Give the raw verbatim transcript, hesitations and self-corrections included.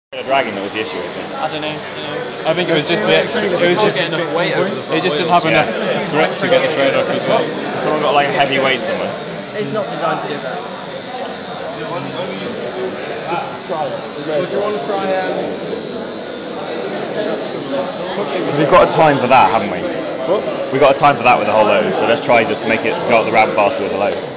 Dragging that was the issue, I think. I don't know. I think it was just the extra. It was just getting enough weight over the It just didn't have Yeah. enough grip to get the train up as well. Someone got like a heavy weight somewhere. It's not designed to do that. Would you want to try um, Because we've got a time for that, haven't we? what? We've got a time for that with the whole load, so let's try just make it go up the ramp faster with the load.